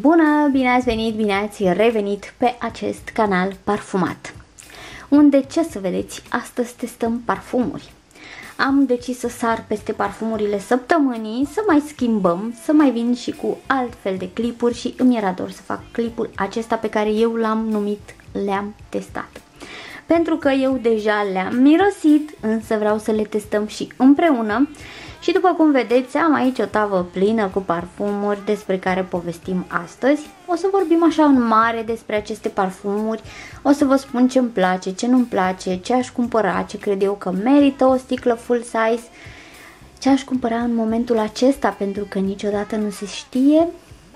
Bună, bine ați venit, bine ați revenit pe acest canal parfumat, unde, ce să vedeți, astăzi testăm parfumuri. Am decis să sar peste parfumurile săptămânii, să mai schimbăm, să mai vin și cu altfel de clipuri și îmi era dor să fac clipul acesta pe care eu l-am numit Le-am testat. Pentru că eu deja le-am mirosit, însă vreau să le testăm și împreună. Și după cum vedeți, am aici o tavă plină cu parfumuri despre care povestim astăzi. O să vorbim așa în mare despre aceste parfumuri, o să vă spun ce îmi place, ce nu-mi place, ce aș cumpăra, ce cred eu că merită o sticlă full size, ce aș cumpăra în momentul acesta, pentru că niciodată nu se știe,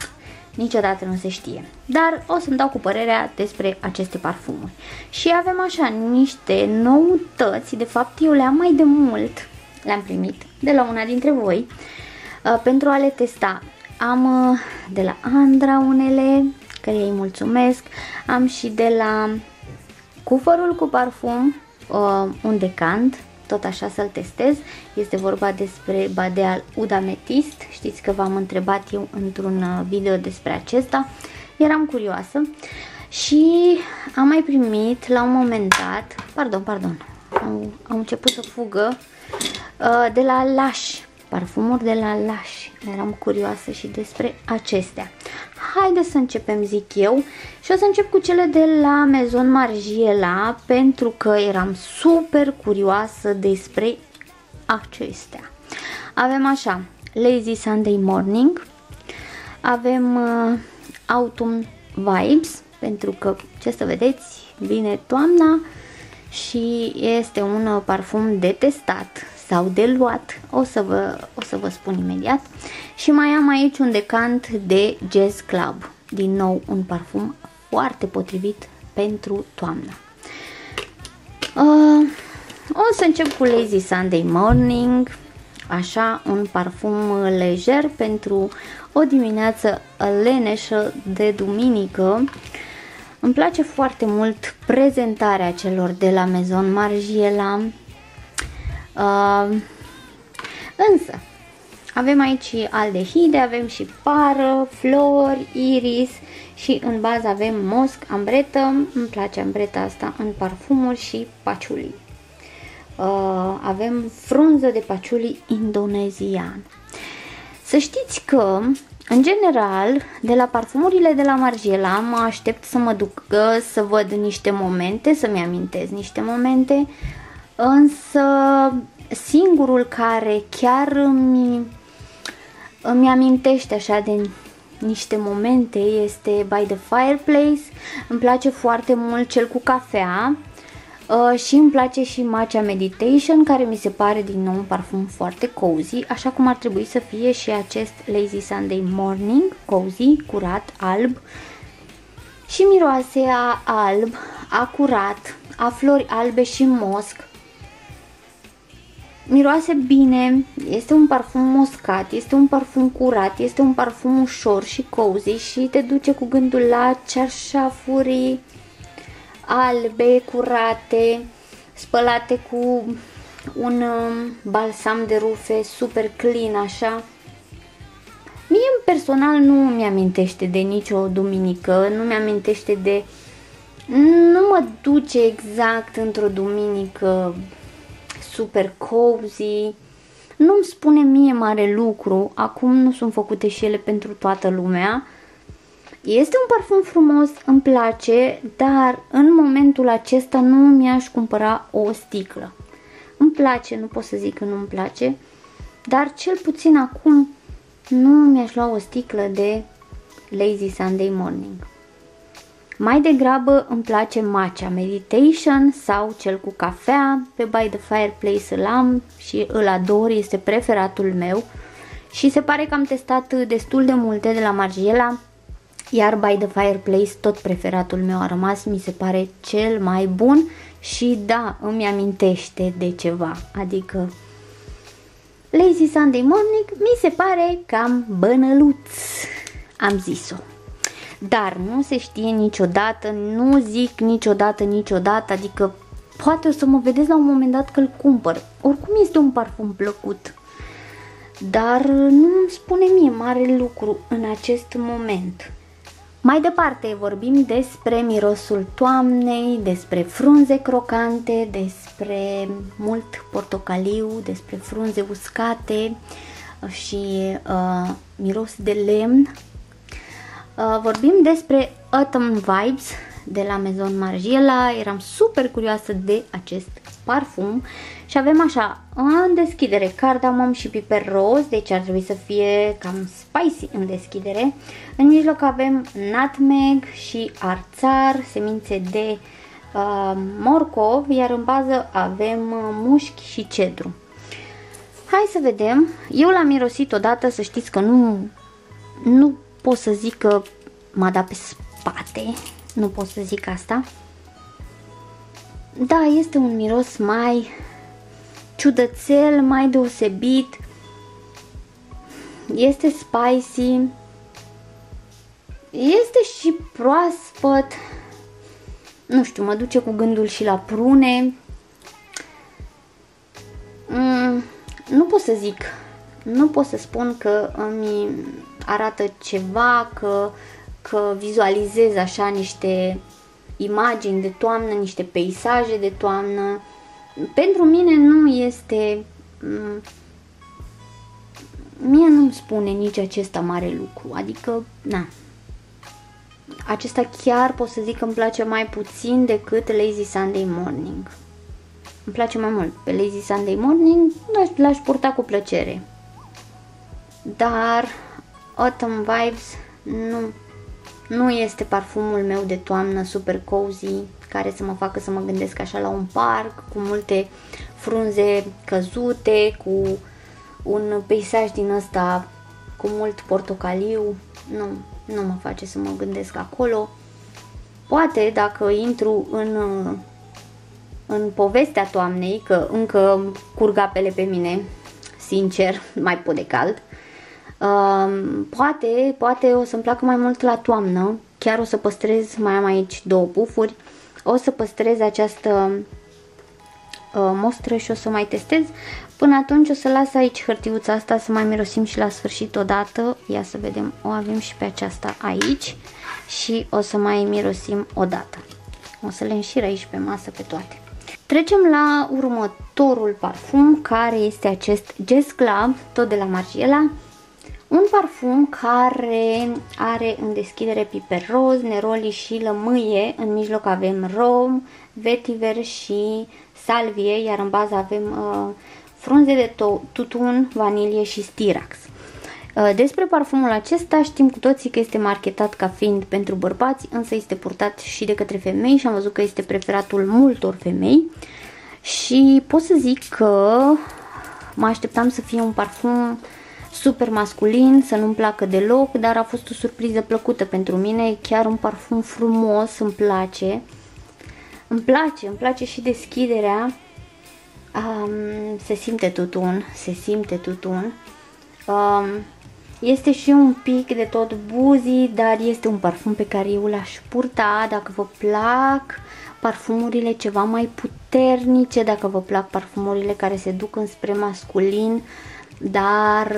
dar o să-mi dau cu părerea despre aceste parfumuri. Și avem așa niște noutăți, de fapt eu le-am mai de mult, le-am primit de la una dintre voi pentru a le testa. Am de la Andra unele, care îi mulțumesc, am și de la Cufărul cu parfum un decant, tot așa să-l testez. Este vorba despre Badeal Oud Amethyst. Știți că v-am întrebat eu într-un video despre acesta, eram curioasă și am mai primit la un moment dat, pardon, am început să fugă, de la Lush, parfumuri de la Lush. Eram curioasă și despre acestea. Haideți să începem, zic eu, și o să încep cu cele de la Maison Margiela, pentru că eram super curioasă despre acestea. Avem așa Lazy Sunday Morning, avem Autumn Vibes, pentru că, ce să vedeți, vine toamna și este un parfum de testat sau de luat, o să vă spun imediat. Și mai am aici un decant de Jazz Club, din nou un parfum foarte potrivit pentru toamnă. O să încep cu Lazy Sunday Morning, așa un parfum lejer pentru o dimineață leneșă de duminică. Îmi place foarte mult prezentarea celor de la Maison Margiela. Însă avem aici aldehide, avem și pară, flori, iris și în bază avem mosc, ambretă. Îmi place ambreta asta în parfumuri și paciuli. Avem frunză de paciuli indonezian. Să știți că, în general, de la parfumurile de la Margiela mă aștept să mă duc să văd niște momente, să-mi amintesc niște momente, însă singurul care chiar îmi amintește așa de niște momente este By the Fireplace. Îmi place foarte mult cel cu cafea și îmi place și Matcha Meditation, care mi se pare din nou un parfum foarte cozy, așa cum ar trebui să fie și acest Lazy Sunday Morning, cozy, curat, alb și miroase a alb, a curat, a flori albe și mosc. Miroase bine, este un parfum moscat, este un parfum curat, este un parfum ușor și cozy și te duce cu gândul la cearșafuri albe, curate, spălate cu un balsam de rufe super clean, așa. Mie personal nu mi-amintește de nicio duminică, nu mi-amintește de... nu mă duce exact într-o duminică super cozy, nu-mi spune mie mare lucru. Acum nu sunt făcute și ele pentru toată lumea. Este un parfum frumos, îmi place, dar în momentul acesta nu mi-aș cumpăra o sticlă. Îmi place, nu pot să zic că nu-mi place, dar cel puțin acum nu mi-aș lua o sticlă de Lazy Sunday Morning. Mai degrabă îmi place Matcha Meditation sau cel cu cafea. Pe By the Fireplace îl am și îl ador, este preferatul meu și se pare că am testat destul de multe de la Margiela, iar By the Fireplace, tot preferatul meu a rămas, mi se pare cel mai bun și da, îmi amintește de ceva, adică Lazy Sunday Morning mi se pare cam bănăluț, am zis-o. Dar nu se știe niciodată, nu zic niciodată, adică poate o să mă vedeți la un moment dat că îl cumpăr. Oricum este un parfum plăcut, dar nu îmi spune mie mare lucru în acest moment. Mai departe vorbim despre mirosul toamnei, despre frunze crocante, despre mult portocaliu, despre frunze uscate și miros de lemn. Vorbim despre Autumn Vibes de la Maison Margiela. Eram super curioasă de acest parfum și avem așa în deschidere cardamom și piper roz, deci ar trebui să fie cam spicy în deschidere. În mijloc avem nutmeg și arțar, semințe de morcov, iar în bază avem mușchi și cedru. Hai să vedem. Eu l-am mirosit odată, să știți că nu pot să zic că m-a dat pe spate, nu pot să zic asta. Da, este un miros mai ciudățel, mai deosebit. Este spicy. Este și proaspăt. Nu știu, mă duce cu gândul și la prune. Nu pot să zic. Nu pot să spun că îmi arată ceva, că vizualizez așa niște imagini de toamnă, niște peisaje de toamnă. Pentru mine nu este... Mie nu-mi spune nici acesta mare lucru. Adică, na. Acesta chiar pot să zic că îmi place mai puțin decât Lazy Sunday Morning. Îmi place mai mult. Pe Lazy Sunday Morning l-aș purta cu plăcere. Dar Autumn Vibes nu este parfumul meu de toamnă super cozy, care să mă facă să mă gândesc așa la un parc cu multe frunze căzute, cu un peisaj din ăsta cu mult portocaliu. Nu mă face să mă gândesc acolo. Poate dacă intru în povestea toamnei, că încă curg apele pe mine, sincer, mai pot de cald. Poate o să-mi placă mai mult la toamnă. Chiar o să păstrez, mai am aici 2 pufuri. O să păstrez această mostră și o să mai testez. Până atunci o să las aici hârtiuța asta să mai mirosim și la sfârșit odată. Ia să vedem, o avem și pe aceasta aici. Și o să mai mirosim odată. O să le înșir aici pe masă pe toate. Trecem la următorul parfum, care este acest Jazz Club, tot de la Margiela. Un parfum care are în deschidere piper roz, neroli și lămâie. În mijloc avem rom, vetiver și salvie, iar în bază avem frunze de tutun, vanilie și stirax. Despre parfumul acesta știm cu toții că este marketat ca fiind pentru bărbați, însă este purtat și de către femei și am văzut că este preferatul multor femei. Și pot să zic că mă așteptam să fie un parfum super masculin, să nu-mi placă deloc, dar a fost o surpriză plăcută pentru mine, chiar un parfum frumos, îmi place. Îmi place și deschiderea. Se simte tutun. Este și un pic de tot buzii, dar este un parfum pe care eu l-aș purta. Dacă vă plac parfumurile ceva mai puternice, dacă vă plac parfumurile care se duc înspre masculin, dar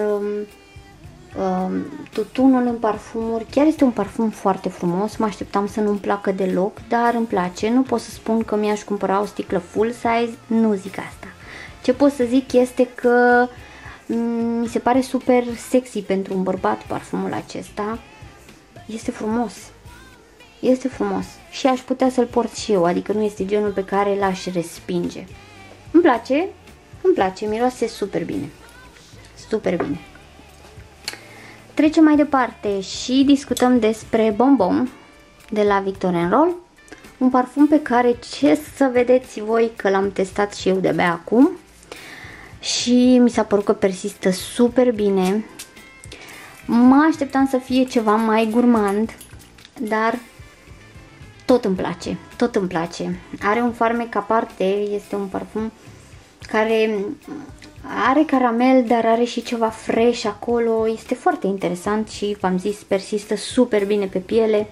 tutunul în parfumuri, chiar este un parfum foarte frumos. Mă așteptam să nu-mi placă deloc, dar îmi place. Nu pot să spun că mi-aș cumpăra o sticlă full size, nu zic asta. Ce pot să zic este că mi se pare super sexy pentru un bărbat parfumul acesta. Este frumos. Este frumos și aș putea să-l port și eu, adică nu este genul pe care l-aș respinge. Îmi place, miroase super bine. Super bine. Trecem mai departe și discutăm despre Bonbon de la Victor & Roll. Un parfum pe care, ce să vedeți voi, că l-am testat și eu de-abia acum și mi s-a părut că persistă super bine. Mă așteptam să fie ceva mai gurmand, dar tot îmi place. Are un farmec aparte, este un parfum care are caramel, dar are și ceva fresh acolo. Este foarte interesant și v-am zis, persistă super bine pe piele.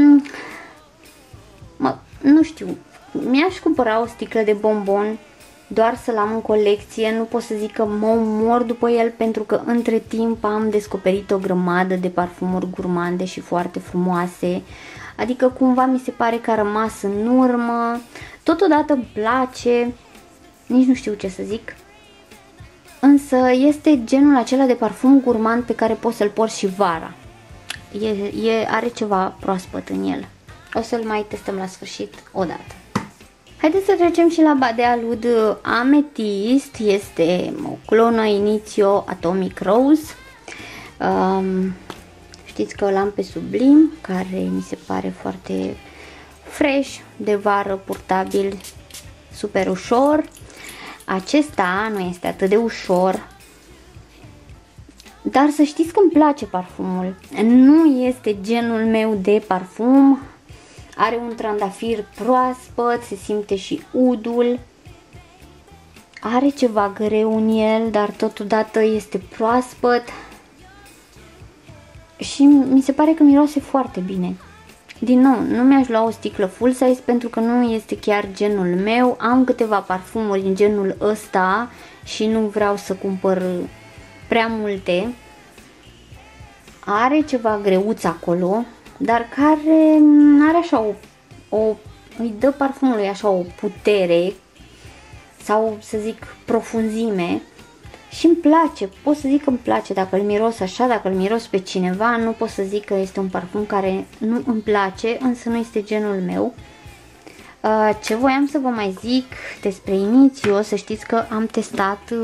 Nu știu, mi-aș cumpăra o sticlă de Bonbon doar să-l am în colecție, nu pot să zic că mă omor după el, pentru că între timp am descoperit o grămadă de parfumuri gurmande și foarte frumoase, adică cumva mi se pare că a rămas în urmă, totodată îmi place, nici nu știu ce să zic, însă este genul acela de parfum gurmand pe care poți să-l porți și vara, are ceva proaspăt în el. O să-l mai testăm la sfârșit odată. Haideți să trecem și la Bad de Alud Amethyst. Este o clonă Initio Atomic Rose. Știți că l-am pe Sublim, care mi se pare foarte fresh, de vară, purtabil, super ușor. Acesta nu este atât de ușor, dar să știți că îmi place parfumul. Nu este genul meu de parfum. Are un trandafir proaspăt, se simte și udul. Are ceva greu în el, dar totodată este proaspăt. Și mi se pare că miroase foarte bine. Din nou, nu mi-aș lua o sticlă full size pentru că nu este chiar genul meu. Am câteva parfumuri în genul ăsta și nu vreau să cumpăr prea multe. Are ceva greuț acolo, dar care are așa îi dă parfumului așa o putere sau să zic profunzime și îmi place, pot să zic că îmi place dacă îl miros așa, dacă îl miros pe cineva, nu pot să zic că este un parfum care nu îmi place, însă nu este genul meu. Ce voiam să vă mai zic despre Initio, să știți că am testat,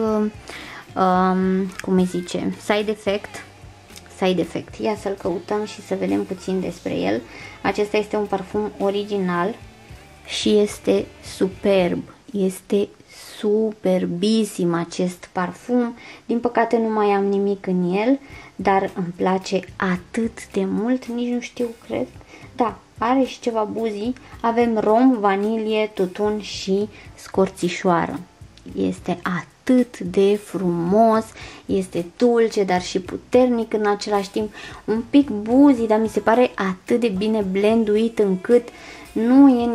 cum îi zice, Side Effect. Ia să-l căutăm și să vedem puțin despre el. Acesta este un parfum original și este superb. Este superbisim acest parfum. Din păcate nu mai am nimic în el, dar îmi place atât de mult, nici nu știu, cred. Da, are și ceva buzii. Avem rom, vanilie, tutun și scorțișoară. Este atât de frumos, este dulce, dar și puternic în același timp, un pic buzii, dar mi se pare atât de bine blenduit încât nu e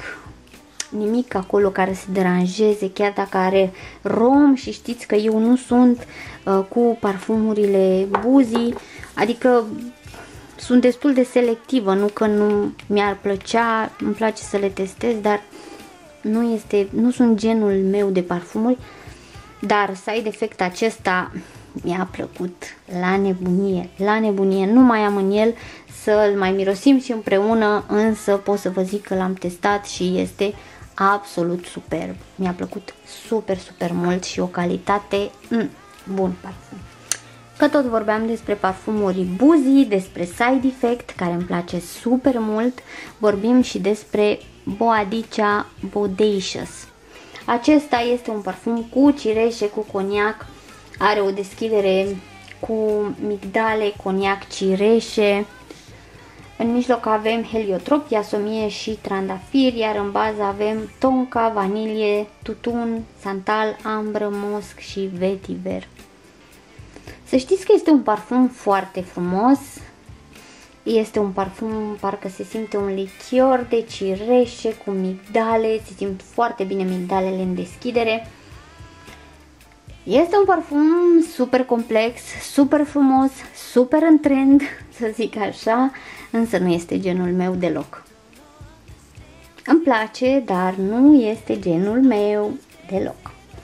nimic acolo care să deranjeze, chiar dacă are rom. Și știți că eu nu sunt cu parfumurile buzii, adică sunt destul de selectivă, nu că nu mi-ar plăcea, îmi place să le testez, dar nu sunt genul meu de parfumuri. Dar Side Effect acesta mi-a plăcut la nebunie, nu mai am în el, să-l mai mirosim și împreună, însă pot să vă zic că l-am testat și este absolut superb. Mi-a plăcut super mult și o calitate bun parfum. Că tot vorbeam despre parfumuri buzii, despre Side Effect, care îmi place super mult, vorbim și despre Boadicea Bodacious. Acesta este un parfum cu cireșe, cu coniac, are o deschidere cu migdale, coniac, cireșe. În mijloc avem heliotrop, iasomie și trandafir, iar în bază avem tonka, vanilie, tutun, santal, ambră, mosc și vetiver. Să știți că este un parfum foarte frumos. Este un parfum, parcă se simte un lichior de cireșe cu migdale, se simt foarte bine migdalele în deschidere. Este un parfum super complex, super frumos, super în trend, să zic așa, însă nu este genul meu deloc. Îmi place, dar nu este genul meu deloc.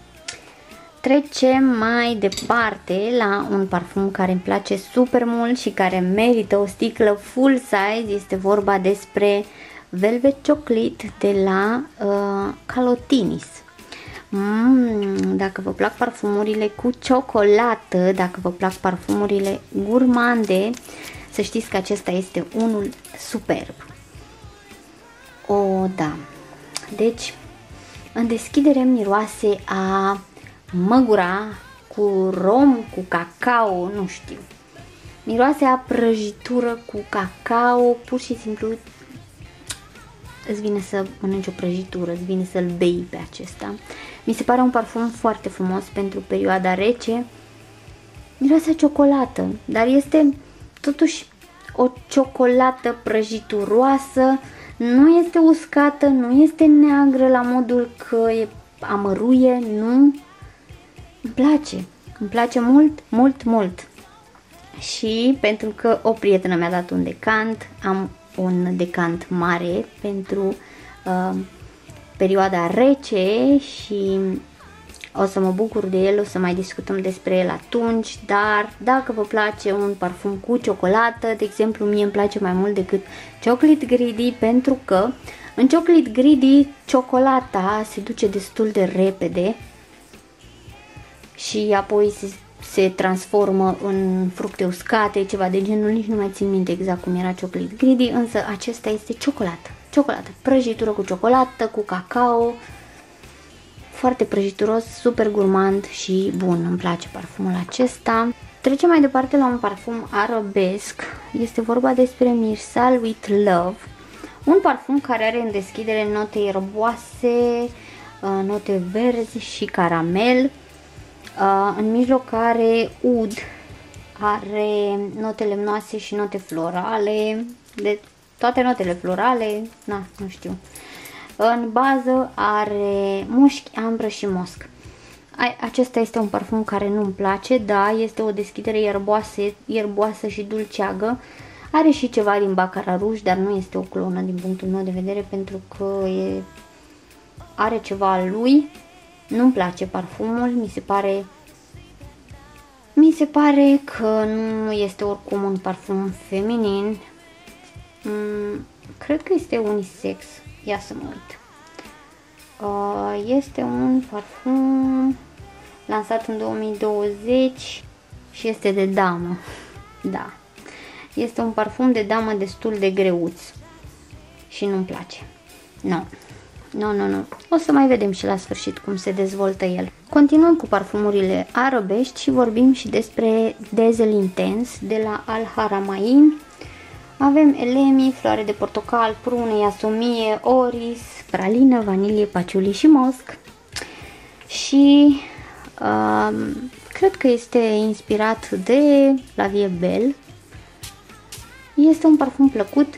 Trecem mai departe la un parfum care îmi place super mult și care merită o sticlă full size. Este vorba despre Velvet Chocolate de la Calotinis. Dacă vă plac parfumurile cu ciocolată, dacă vă plac parfumurile gurmande, să știți că acesta este unul superb. O, da. Deci, în deschidere miroase a măgura cu rom, cu cacao, nu știu. Miroase a prăjitură cu cacao, pur și simplu îți vine să mănânci o prăjitură, îți vine să-l bei pe acesta. Mi se pare un parfum foarte frumos pentru perioada rece. Miroase a ciocolată, dar este totuși o ciocolată prăjituroasă, nu este uscată, nu este neagră la modul că e amăruie, nu. Îmi place mult, mult, mult. Și pentru că o prietenă mi-a dat un decant, am un decant mare pentru perioada rece și o să mă bucur de el, o să mai discutăm despre el atunci, dar dacă vă place un parfum cu ciocolată, de exemplu, mie îmi place mai mult decât Chocolate Greedy, pentru că în Chocolate Greedy ciocolata se duce destul de repede și apoi se transformă în fructe uscate, ceva de genul, nici nu mai țin minte exact cum era Chocolate Greedy, însă acesta este ciocolată, prăjitură cu ciocolată, cu cacao, foarte prăjituros, super gurmand și bun, îmi place parfumul acesta. Trecem mai departe la un parfum arabesc, este vorba despre Mirsal with Love, un parfum care are în deschidere note ierboase, note verzi și caramel, în mijloc are ud, are note lemnoase și note florale, de toate notele florale, nu știu. În bază are mușchi, ambră și mosc. Acesta este un parfum care nu-mi place, da, este o deschidere ierboasă și dulceagă. Are și ceva din Baccarat Rouge, dar nu este o clonă din punctul meu de vedere, pentru că are ceva al lui. Nu-mi place parfumul, mi se pare că nu este oricum un parfum feminin. Cred că este unisex. Ia să mă uit. Este un parfum lansat în 2020 și este de damă. Da. Este un parfum de damă destul de greuț și nu-mi place. Nu. O să mai vedem și la sfârșit cum se dezvoltă el. Continuăm cu parfumurile arabești și vorbim și despre Dazzle Intense de la Al Haramain. Avem elemi, floare de portocal, prune, iasomie, oris, pralină, vanilie, paciuli și mosc. Și cred că este inspirat de La Vie Belle. Este un parfum plăcut.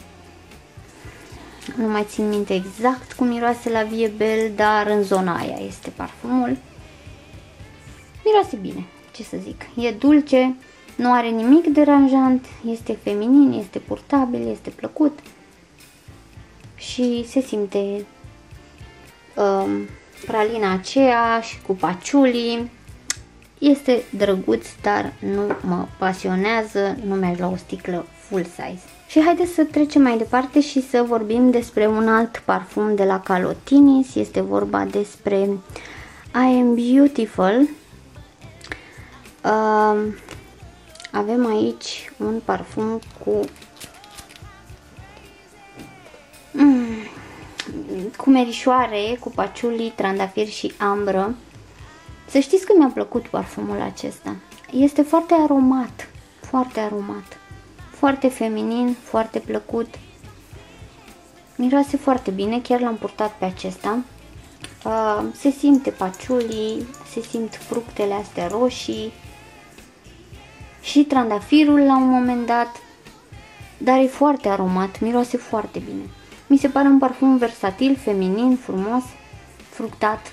Nu mai țin minte exact cum miroase La Vie Belle, dar în zona aia este parfumul. Miroase bine, ce să zic. E dulce, nu are nimic deranjant, este feminin, este purtabil, este plăcut și se simte pralina aceea și cu paciuli. Este drăguț, dar nu mă pasionează, nu mi-aș lua o sticlă full size. Și haideți să trecem mai departe și să vorbim despre un alt parfum de la Calotinis. Este vorba despre I Am Beautiful. Avem aici un parfum cu merișoare, cu paciuli, trandafir și ambră. Să știți că mi-a plăcut parfumul acesta. Este foarte aromat, foarte feminin, foarte plăcut. Miroase foarte bine, chiar l-am purtat pe acesta. Se simte paciulii, se simt fructele astea roșii și trandafirul la un moment dat, dar e foarte aromat, miroase foarte bine. Mi se pare un parfum versatil, feminin, frumos, fructat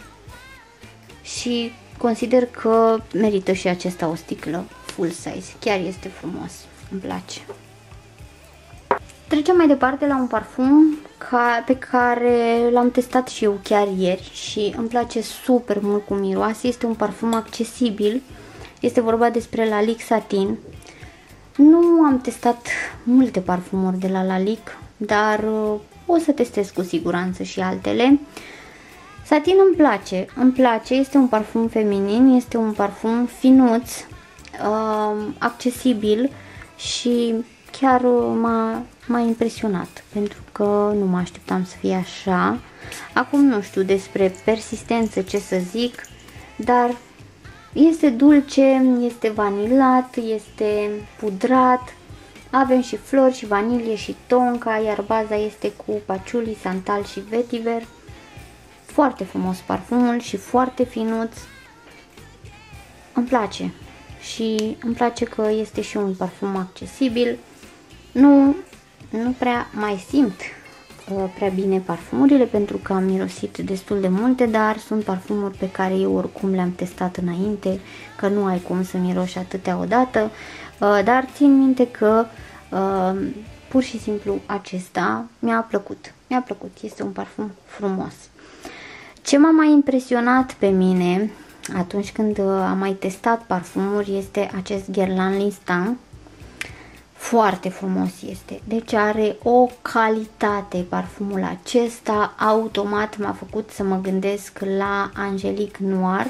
și consider că merită și acesta o sticlă full size. Chiar este frumos, îmi place. Trecem mai departe la un parfum pe care l-am testat și eu chiar ieri și îmi place super mult cum miroase. Este un parfum accesibil. Este vorba despre Lalique Satin. Nu am testat multe parfumuri de la Lalique, dar o să testez cu siguranță și altele. Satin îmi place, este un parfum feminin, este un parfum finuț, accesibil și chiar m-a impresionat, pentru că nu mă așteptam să fie așa. Acum nu știu despre persistență ce să zic, dar este dulce, este vanilat, este pudrat, avem și flori și vanilie și tonka, iar baza este cu paciuli, santal și vetiver. Foarte frumos parfumul și foarte finuț. Îmi place și îmi place că este și un parfum accesibil. Nu prea mai simt prea bine parfumurile pentru că am mirosit destul de multe, dar sunt parfumuri pe care eu oricum le-am testat înainte, că nu ai cum să miroși atâtea odată, dar țin minte că pur și simplu acesta mi-a plăcut. Mi-a plăcut, este un parfum frumos. Ce m-a mai impresionat pe mine atunci când am mai testat parfumuri este acest Guerlain L'Instant. Foarte frumos este, deci are o calitate parfumul acesta, automat m-a făcut să mă gândesc la Angelique Noir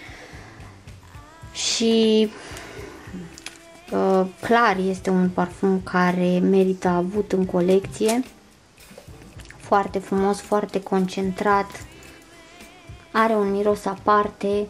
și clar este un parfum care merită avut în colecție, foarte frumos, foarte concentrat, are un miros aparte.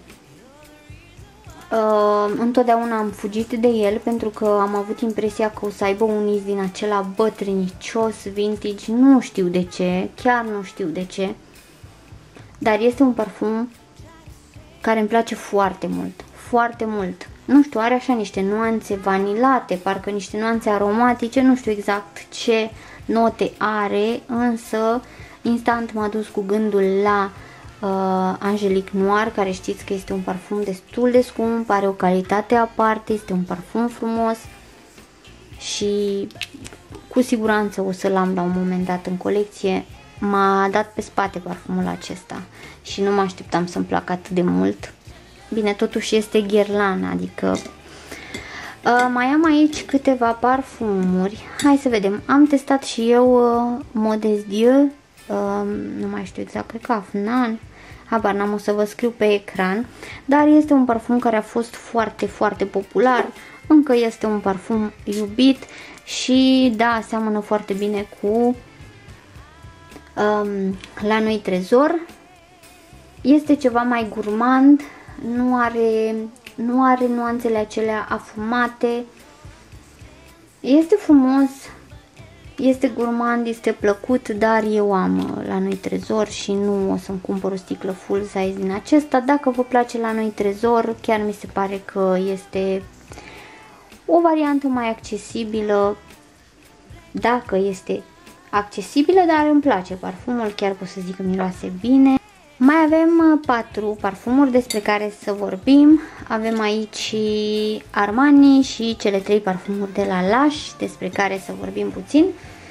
Întotdeauna am fugit de el pentru că am avut impresia că o să aibă un iz din acela bătrânicios, vintage, nu știu de ce, chiar nu știu de ce, dar este un parfum care îmi place foarte mult, foarte mult. Nu știu, are așa niște nuanțe vanilate, parcă niște nuanțe aromatice, nu știu exact ce note are, însă instant m-a dus cu gândul la Angelique Noir, care știți că este un parfum destul de scump, are o calitate aparte, este un parfum frumos și cu siguranță o să-l am la un moment dat în colecție. M-a dat pe spate parfumul acesta și nu mă așteptam să-mi placă atât de mult. Bine, totuși este Guerlain, adică mai am aici câteva parfumuri. Hai să vedem, am testat și eu Modest Dieu, nu mai știu exact, cred că Afnan, habar n-am, o să vă scriu pe ecran, dar este un parfum care a fost foarte, foarte popular, încă este un parfum iubit și da, seamănă foarte bine cu La Noi Trezor. Este ceva mai gurmand, nu are nuanțele acelea afumate, este frumos, este gurmand, este plăcut, dar eu am La Noi Trezor și nu o să-mi cumpăr o sticlă full size din acesta. Dacă vă place La Noi Trezor, chiar mi se pare că este o variantă mai accesibilă, dacă este accesibilă, dar îmi place parfumul, chiar pot să zic că miroase bine. Mai avem 4 parfumuri despre care să vorbim. Avem aici Armani și cele 3 parfumuri de la Lush despre care să vorbim puțin.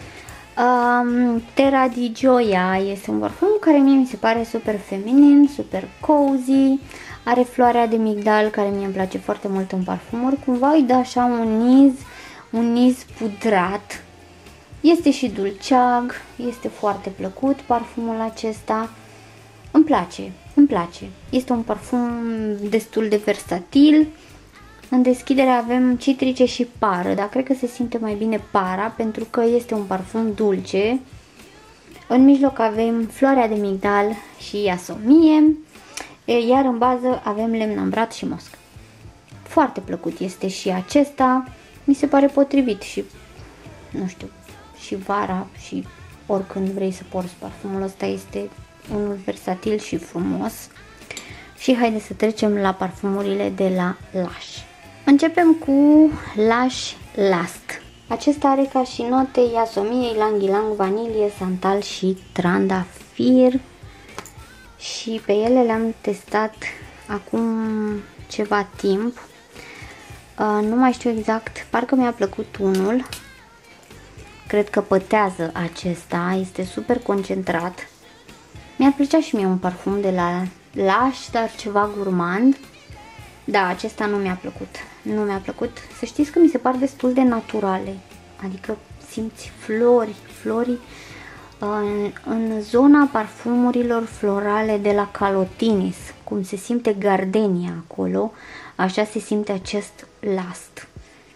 Terra di Gioia este un parfum care mie mi se pare super feminin, super cozy. Are floarea de migdal care mie îmi place foarte mult în parfumuri. Cumva îi dă așa un niz pudrat. Este și dulceag, este foarte plăcut parfumul acesta. Îmi place, îmi place. Este un parfum destul de versatil. În deschidere avem citrice și pară, dar cred că se simte mai bine para pentru că este un parfum dulce. În mijloc avem floarea de migdal și iasomie, iar în bază avem lemn ambrat și mosc. Foarte plăcut este și acesta, mi se pare potrivit și, nu știu, și vara și oricând vrei să porți parfumul ăsta, este unul versatil și frumos. Și haideți să trecem la parfumurile de la Lush. Începem cu Lush Last. Acesta are ca și note iasomie, ylang ylang, vanilie, santal și trandafir. Și pe ele le-am testat acum ceva timp. Nu mai știu exact, parcă mi-a plăcut unul. Cred că pătează acesta, este super concentrat. Mi-ar plăcea și mie un parfum de la Lush, dar ceva gurmand. Da, acesta nu mi-a plăcut. Nu mi-a plăcut. Să știți că mi se par destul de naturale. Adică simți flori în zona parfumurilor florale de la Calotinis. Cum se simte gardenia acolo, așa se simte acest Last.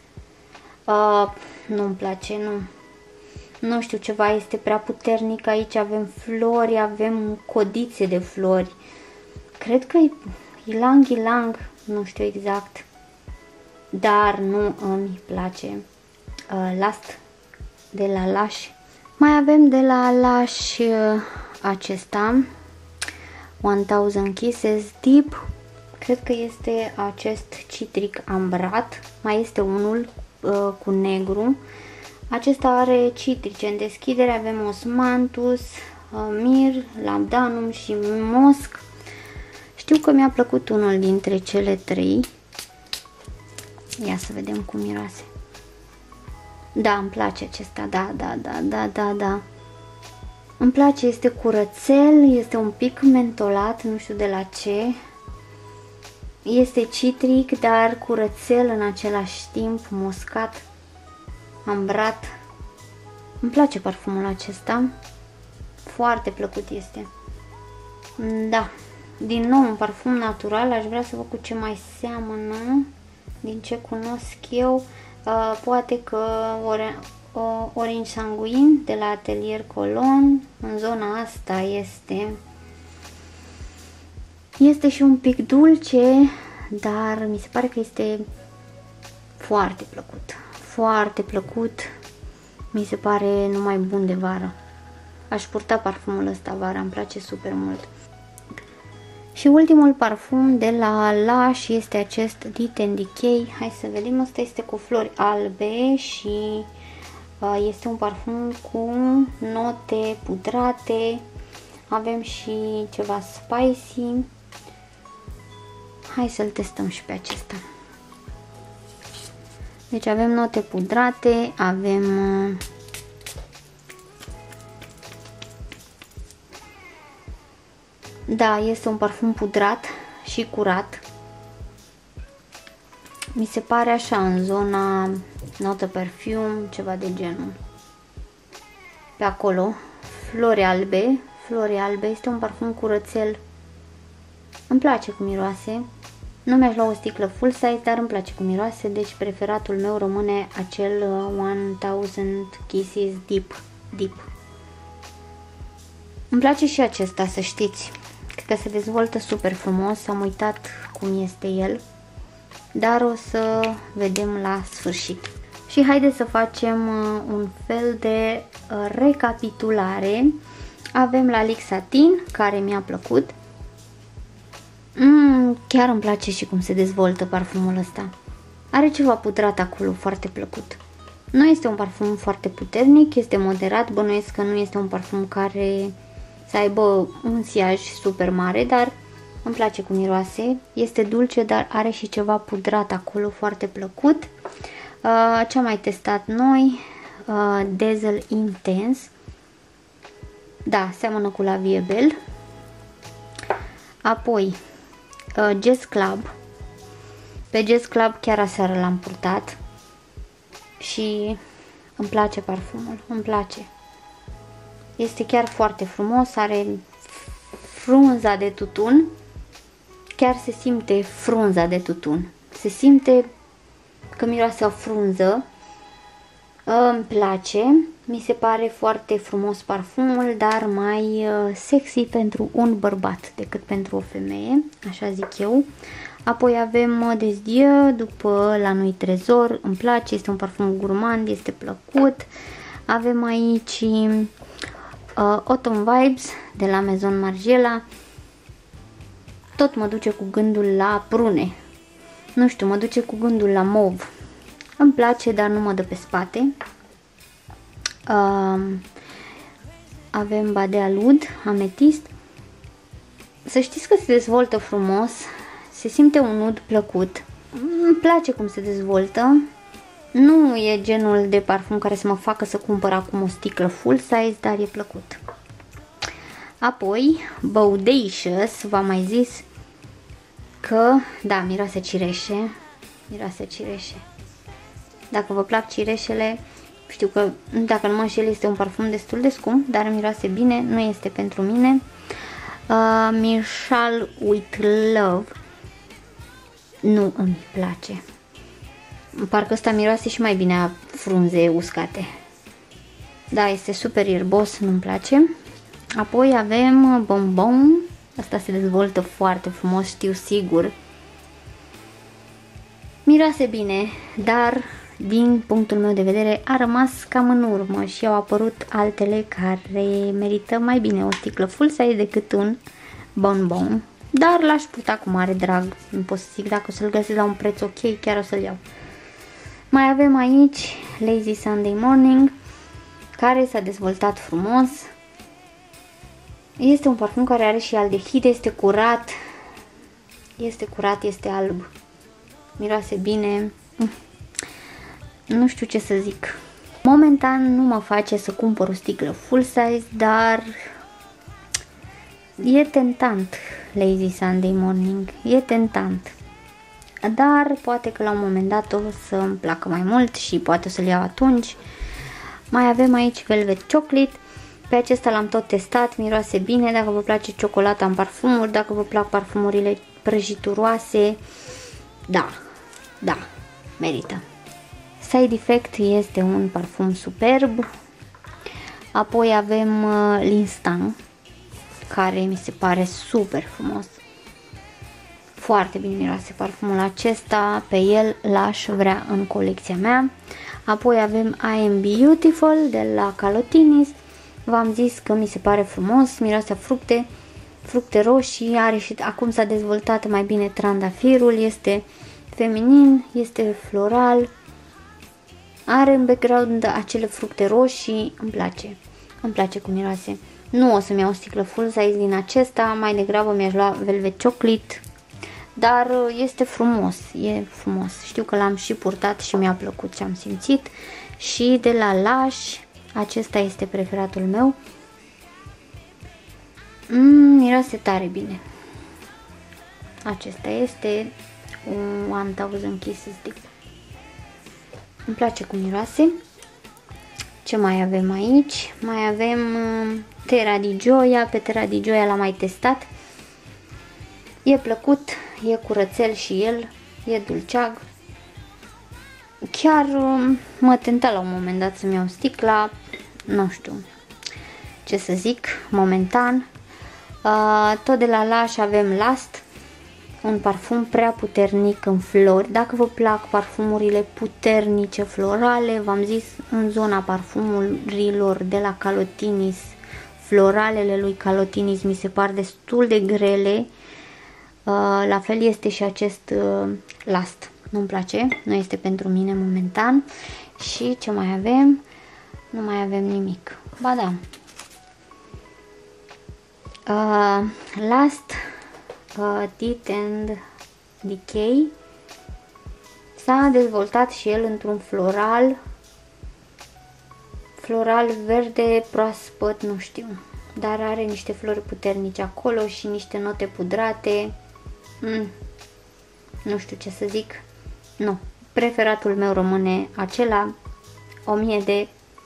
Nu-mi place, nu. Nu știu, ceva este prea puternic. Aici avem flori, avem codițe de flori. Cred că e ylang ylang, nu știu exact, dar nu îmi place. Last de la Lush. Mai avem de la Lush acesta 1000 Kisses Deep. Cred că este acest citric ambrat. Mai este unul cu negru. Acesta are citrice în deschidere, avem osmanthus, mir, labdanum și mosc. Știu că mi-a plăcut unul dintre cele trei. Ia să vedem cum miroase. Da, îmi place acesta, da. Îmi place, este curățel, este un pic mentolat, nu știu de la ce. Este citric, dar curățel în același timp, moscat, ambrat. Îmi place parfumul acesta, foarte plăcut este. Da, din nou un parfum natural, aș vrea să văd cu ce mai seamănă, din ce cunosc eu. Poate că Orange Sanguin de la Atelier Cologne, în zona asta este și un pic dulce, dar mi se pare că este foarte plăcut, foarte plăcut, mi se pare numai bun de vară. Aș purta parfumul ăsta vara, îmi place super mult. Și ultimul parfum de la Lush este acest Lit and Decay. Hai să vedem, ăsta este cu flori albe și este un parfum cu note pudrate. Avem și ceva spicy. Hai să-l testăm și pe acesta. Deci avem note pudrate, avem da, este un parfum pudrat și curat. Mi se pare așa în zona notă perfume, ceva de genul. Pe acolo, flori albe. Flori albe este un parfum curățel. Îmi place cum miroase. Nu mi-aș lua o sticlă full size, dar îmi place cum miroase, deci preferatul meu rămâne acel 1000 Kisses Deep. Îmi place și acesta, să știți. Cred că se dezvoltă super frumos, am uitat cum este el, dar o să vedem la sfârșit. Și haideți să facem un fel de recapitulare. Avem la Lic Satin, care mi-a plăcut. Chiar îmi place și cum se dezvoltă parfumul ăsta. Are ceva pudrat acolo, foarte plăcut. Nu este un parfum foarte puternic, este moderat, bănuiesc că nu este un parfum care să aibă un siaj super mare, dar îmi place cum miroase. Este dulce, dar are și ceva pudrat acolo, foarte plăcut. Ce am mai testat noi? Dazzle Intense. Da, seamănă cu La Vie Belle. Apoi Jazz Club. Pe Jazz Club chiar aseară l-am purtat și îmi place parfumul, îmi place. Este chiar foarte frumos, are frunza de tutun, chiar se simte frunza de tutun, se simte că miroase o frunză. Îmi place, mi se pare foarte frumos parfumul, dar mai sexy pentru un bărbat decât pentru o femeie, așa zic eu. Apoi avem Des Dieu, după La Nuit Trezor, îmi place, este un parfum gourmand, este plăcut. Avem aici Autumn Vibes de la Maison Margiela, tot mă duce cu gândul la prune, nu știu, mă duce cu gândul la mov. Îmi place, dar nu mă dă pe spate. Avem Badea Lud, Ametist. Să știți că se dezvoltă frumos, se simte un nud plăcut. Îmi place cum se dezvoltă. Nu e genul de parfum care să mă facă să cumpăr acum o sticlă full size, dar e plăcut. Apoi, Bodacious, v-am mai zis că, da, miroase cireșe. Miroase cireșe. Dacă vă plac cireșele, știu că, dacă nu mă înșel, este un parfum destul de scump, dar miroase bine, nu este pentru mine. Michal with Love nu îmi place. Parcă ăsta miroase și mai bine a frunze uscate. Da, este super ierbos, nu-mi place. Apoi avem Bonbon. Asta se dezvoltă foarte frumos, știu sigur. Miroase bine, dar din punctul meu de vedere a rămas cam în urmă și au apărut altele care merită mai bine o sticlă full size decât un Bonbon. Dar l-aș purta cu mare drag, nu pot să zic, dacă o să-l găsesc la un preț ok, chiar o să-l iau. Mai avem aici Lazy Sunday Morning, care s-a dezvoltat frumos. Este un parfum care are și aldehid, este curat, este alb, miroase bine, nu știu ce să zic. Momentan nu mă face să cumpăr o sticlă full size, dar e tentant Lazy Sunday Morning, e tentant. Dar poate că la un moment dat o să îmi placă mai mult și poate o să-l iau atunci. Mai avem aici Velvet Chocolate. Pe acesta l-am tot testat, miroase bine. Dacă vă place ciocolata în parfumuri, dacă vă plac parfumurile prăjituroase, da, merită. Side Effect este un parfum superb. Apoi avem L'Instant, care mi se pare super frumos. Foarte bine miroase parfumul acesta, pe el l-aș vrea în colecția mea. Apoi avem I Am Beautiful de la Calotinis. V-am zis că mi se pare frumos, miroase fructe roșii, are și acum s-a dezvoltat mai bine trandafirul, este feminin, este floral, are în background acele fructe roșii, îmi place cum miroase. Nu o să-mi iau o sticlă full size din acesta, mai degrabă mi-aș lua Velvet Chocolate, dar este frumos, e frumos. Știu că l-am și purtat și mi-a plăcut ce am simțit. Și de la Lush, acesta este preferatul meu. Miroase tare bine. Acesta este un 1000 Kisses Deep. Îmi place cum miroase. Ce mai avem aici? Mai avem Terra di Gioia. Pe Terra di Gioia l-am mai testat. E plăcut, e curățel și el, e dulceag. Chiar mă tenta la un moment dat să-mi iau sticla, nu știu ce să zic, momentan. Tot de la Lush avem Lust, un parfum prea puternic în flori. Dacă vă plac parfumurile puternice florale, v-am zis, în zona parfumurilor de la Calotinis, floralele lui Calotinis mi se par destul de grele. La fel este și acest Lust. Nu-mi place, nu este pentru mine momentan. Și ce mai avem? Nu mai avem nimic. Ba da. Lust Teeth and Decay. S-a dezvoltat și el într-un floral verde proaspăt, nu știu. Dar are niște flori puternice acolo și niște note pudrate. Nu știu ce să zic. Nu. Preferatul meu rămâne acela, 1000 de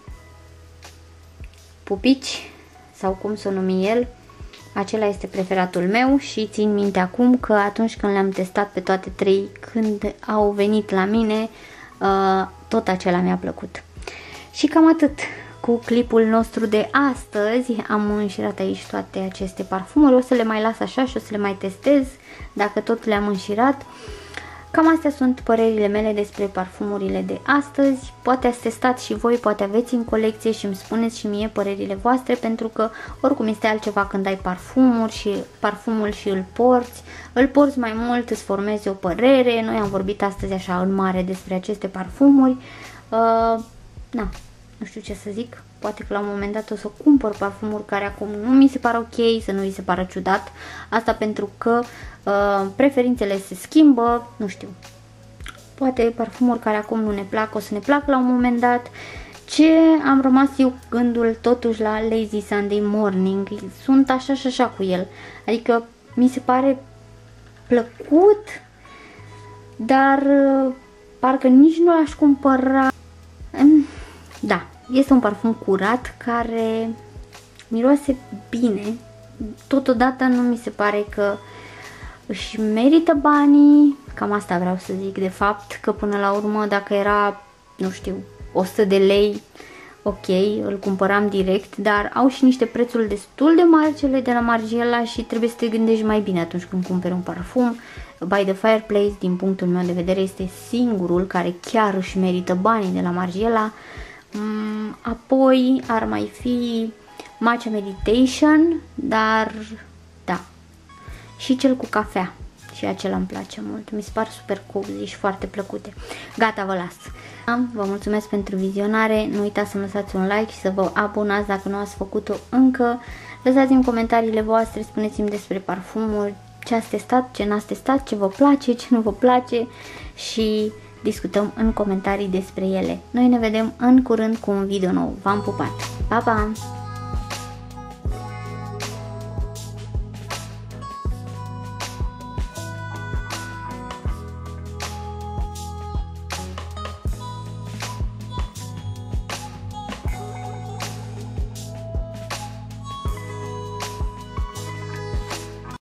pupici sau cum să o numi el. Acela este preferatul meu și țin minte acum că atunci când le-am testat pe toate trei, când au venit la mine, tot acela mi-a plăcut. Și cam atât cu clipul nostru de astăzi. Am înșirat aici toate aceste parfumuri, o să le mai las așa și o să le mai testez dacă tot le-am înșirat. Cam astea sunt părerile mele despre parfumurile de astăzi. Poate ați testat și voi, poate aveți în colecție și îmi spuneți și mie părerile voastre, pentru că oricum este altceva când ai parfumul și îl porți mai mult, îți formezi o părere. Noi am vorbit astăzi așa în mare despre aceste parfumuri. Nu știu ce să zic, poate că la un moment dat o să cumpăr parfumuri care acum nu mi se par ok, să nu vi se pară ciudat. Asta pentru că preferințele se schimbă, nu știu. Poate parfumuri care acum nu ne plac, o să ne placă la un moment dat. Ce am rămas eu gândul totuși la Lazy Sunday Morning, sunt așa și așa cu el. Adică mi se pare plăcut, dar parcă nici nu l-aș cumpăra. Da, este un parfum curat care miroase bine, totodată nu mi se pare că își merită banii, cam asta vreau să zic de fapt, că până la urmă dacă era, nu știu, 100 de lei, ok, îl cumpăram direct, dar au și niște prețuri destul de mari cele de la Margiela și trebuie să te gândești mai bine atunci când cumperi un parfum. By the Fireplace, din punctul meu de vedere, este singurul care chiar își merită banii de la Margiela. Apoi ar mai fi Matcha Meditation, dar da, și cel cu cafea. și acela îmi place mult. Mi se par super cozy și foarte plăcute. Gata, vă las. Vă mulțumesc pentru vizionare. Nu uitați să lăsați un like și să vă abonați dacă nu ați făcut-o încă. Lăsați-mi comentariile voastre, spuneți-mi despre parfumuri, ce ați testat, ce n-ați testat, ce vă place, ce nu vă place și discutăm în comentarii despre ele. Noi ne vedem în curând cu un video nou. V-am pupat! Pa, pa!